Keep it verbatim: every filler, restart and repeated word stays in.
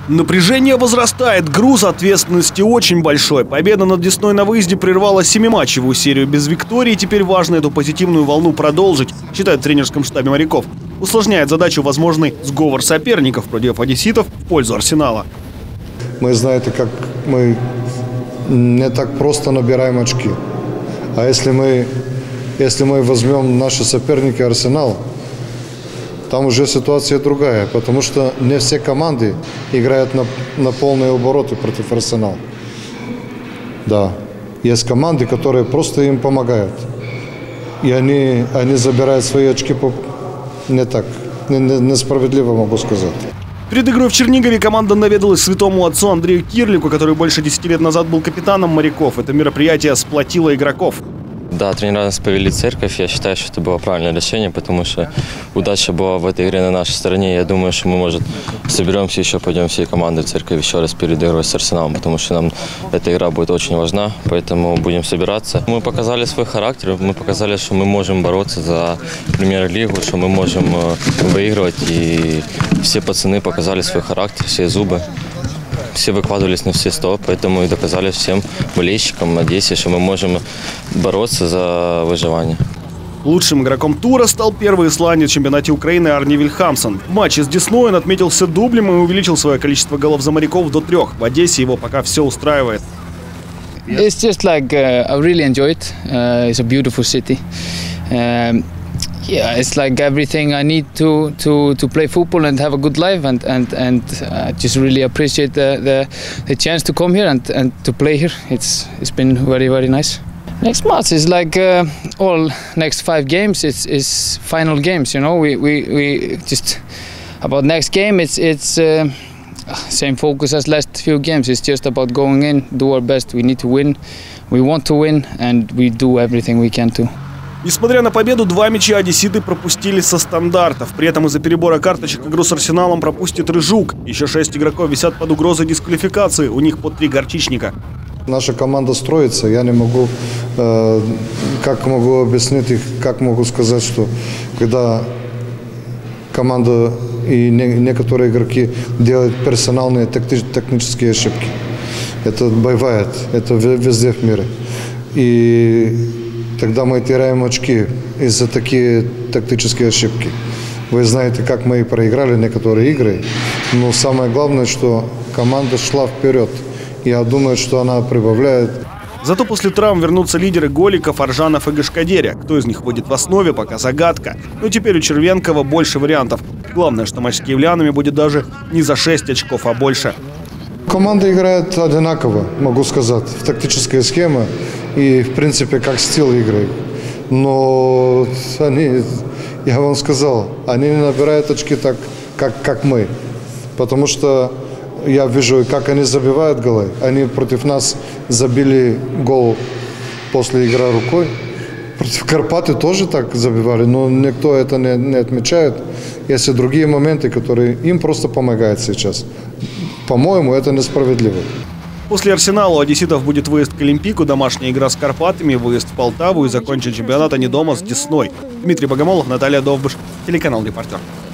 Напряжение возрастает, груз ответственности очень большой. Победа над Десной на выезде прервала семиматчевую серию без виктории. Теперь важно эту позитивную волну продолжить, считают в тренерском штабе моряков. Усложняет задачу возможный сговор соперников против одесситов в пользу Арсенала. Мы, знаете, как мы не так просто набираем очки. А если мы, если мы возьмем наши соперники Арсенал, там уже ситуация другая, потому что не все команды играют на, на полные обороты против Арсенала. Да, есть команды, которые просто им помогают. И они, они забирают свои очки по, не так, не, не, несправедливо, могу сказать. Перед игрой в Чернигове команда наведалась святому отцу Андрею Кирлику, который больше десяти лет назад был капитаном моряков. Это мероприятие сплотило игроков. Да, тренера нас повели в церковь. Я считаю, что это было правильное решение, потому что удача была в этой игре на нашей стороне. Я думаю, что мы, может, соберемся еще, пойдем всей командой в церковь еще раз перед игрой с Арсеналом, потому что нам эта игра будет очень важна, поэтому будем собираться. Мы показали свой характер, мы показали, что мы можем бороться за премьер-лигу, что мы можем выигрывать, и все пацаны показали свой характер, все зубы. Все выкладывались на все сто, поэтому и доказали всем болельщикам Одессе, что мы можем бороться за выживание. Лучшим игроком тура стал первый исландец в чемпионате Украины Арни Вильхамсон. В матче с Десной он отметился дублем и увеличил свое количество голов за моряков до трех. В Одессе его пока все устраивает. It's just like uh, I really enjoy it. Uh, it's a beautiful city. Um, Yeah, it's like everything I need to, to, to play football and have a good life, and and and I just really appreciate the, the the chance to come here and and to play here. It's it's been very very nice. Next match is like uh, all next five games. It's it's final games. You know, we we, we just about next game. It's it's uh, same focus as last few games. It's just about going in, do our best. We need to win. We want to win, and we do everything we can to. Несмотря на победу, два мяча одесситы пропустили со стандартов. При этом из-за перебора карточек игру с Арсеналом пропустит Рыжук. Еще шесть игроков висят под угрозой дисквалификации. У них по три горчичника. Наша команда строится. Я не могу, э, как могу объяснить их, как могу сказать, что когда команда и не, некоторые игроки делают персональные тактические ошибки. Это бывает, это везде в мире. И тогда мы теряем очки из-за такие тактические ошибки. Вы знаете, как мы и проиграли некоторые игры, но самое главное, что команда шла вперед. Я думаю, что она прибавляет. Зато после травм вернутся лидеры Голиков, Аржанов и Гашкадеря. Кто из них будет в основе, пока загадка. Но теперь у Червенкова больше вариантов. Главное, что матч с киевлянами будет даже не за шесть очков, а больше. Команда играет одинаково, могу сказать, в тактической схеме и, в принципе, как стиль игры. Но они, я вам сказал, они не набирают очки так, как, как мы. Потому что я вижу, как они забивают голы. Они против нас забили гол после игры рукой. Против Карпаты тоже так забивали, но никто это не, не отмечает. Есть и другие моменты, которые им просто помогают сейчас. По-моему, это несправедливо. После Арсенала у одесситов будет выезд к Олимпику, домашняя игра с Карпатами, выезд в Полтаву и закончить чемпионат они дома с Десной. Дмитрий Богомолов, Наталья Довбыш, телеканал «Репортер».